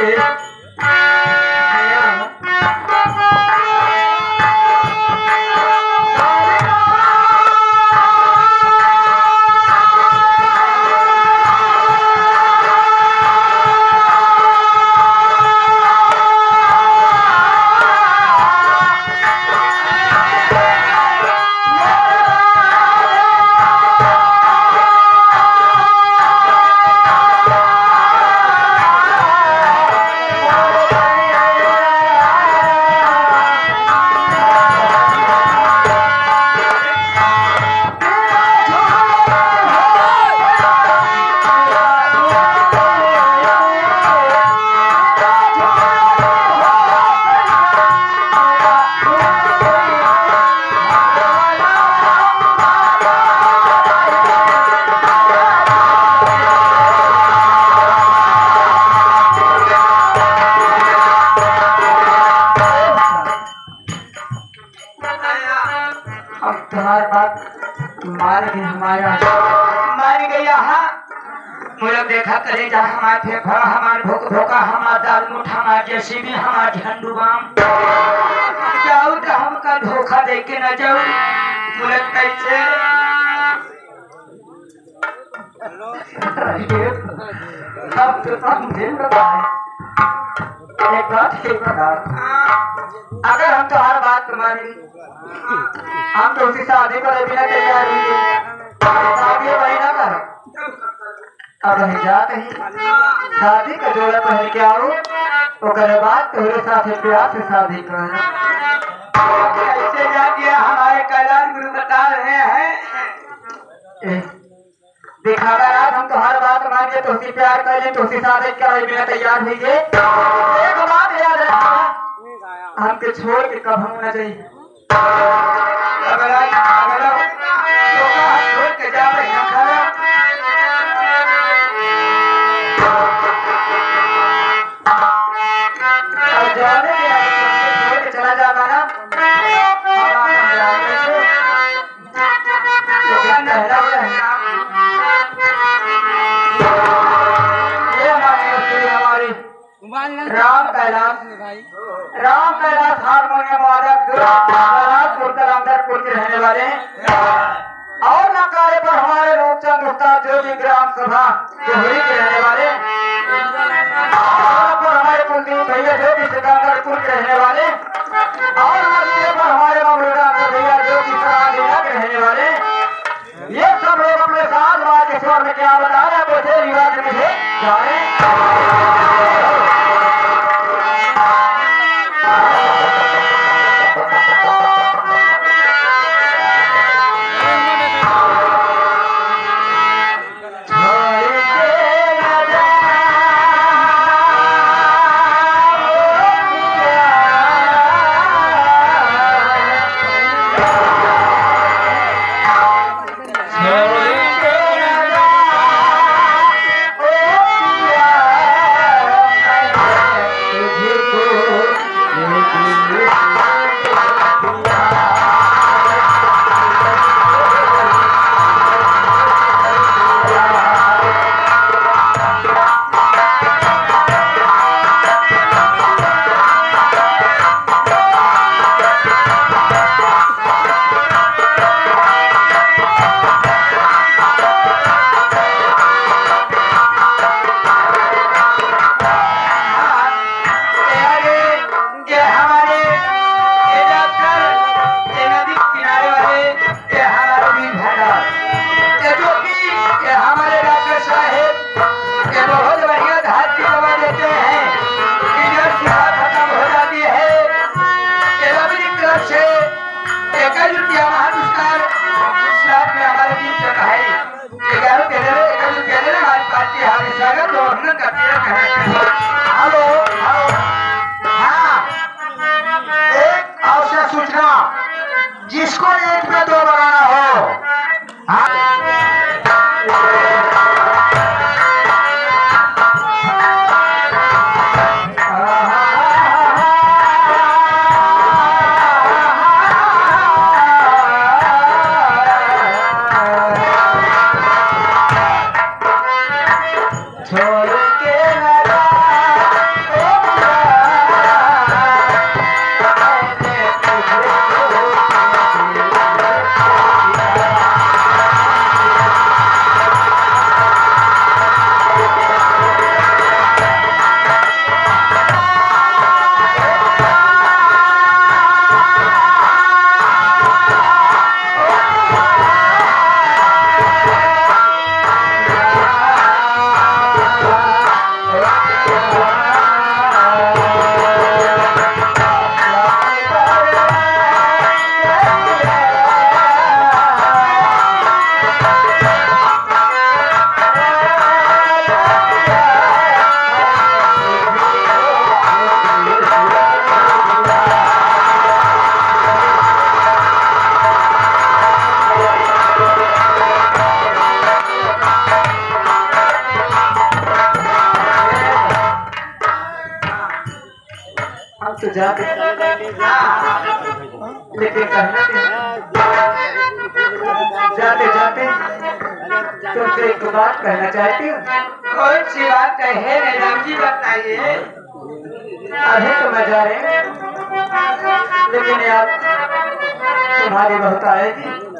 तुम्हारे बात मार गई हमारा मार गई यहाँ मुझे देखा करे जा हमारे फेफड़ा हमारे भोका हमारा दाल मुठ हमारे जेसीबी हमारे झंडू बाम जाऊँ तो हमका धोखा दे के न जाऊँ मुझे कैसे अब तो हम दिन एक बात ठीक बता अगर हम तो हर बात तुम्हारी हम तो उसी शादी पर बिना तैयार होंगे वही ना कर अब हम जाते ही शादी का जोड़ा पहन के आओ तो बाद तेरे साथ प्यार से शादी करना ऐसे जाके हमारे कैलाश गुरु बता रहे हैं दिखावा रात हम तो हर बात मानिए तो उसी प्यार कर ले तो उसी शादी कर बिना तैयार होंगे एक बात याद रखना हमके छोड़ के कब होना चाहिए अगर छोड़ के जा रहे चला जाता ना राम कैलाश हारमोनियम वादक रामपुर के रहने वाले और नकारे पर हमारे रूपचंद उस्ताद जो भी ग्राम सभा जोहरी के रहने वाले और पर हमारे कुलदीप भैया जो भी सिकंदरपुर के रहने वाले और पर हमारे ममरूदा भैया जो भी सराजीला के रहने वाले ये सब लोग अपने साथ बात के स्वर में क्या बता रहे हैं बोझे रिवाज में जा रहे हम तो जाते लेकिन जाते जाते तुमसे एक बात कहना चाहती हूँ। कौन सी बात कहे मैडम जी बताइए। अभी तो मैं जा रही हूँ लेकिन यार तुम्हारी बहुत आएगी।